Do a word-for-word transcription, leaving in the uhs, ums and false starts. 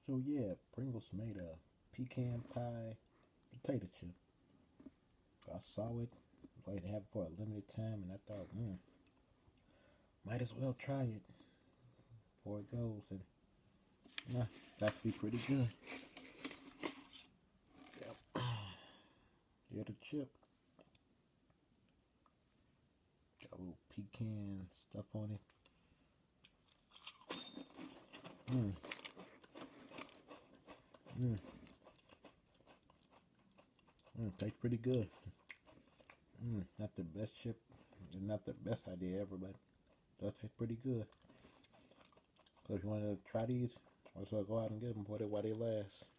So yeah, Pringles made a pecan pie potato chip. I saw it, was going to have it for a limited time, and I thought, hmm, might as well try it before it goes. And yeah, it's actually pretty good. Yep. Yeah, the chip got a little pecan stuff on it. Mmm, mmm, mmm, tastes pretty good. Mmm, not the best chip, not the best idea ever, but it does taste pretty good. So if you want to try these, let's go out and get them while they, while they last.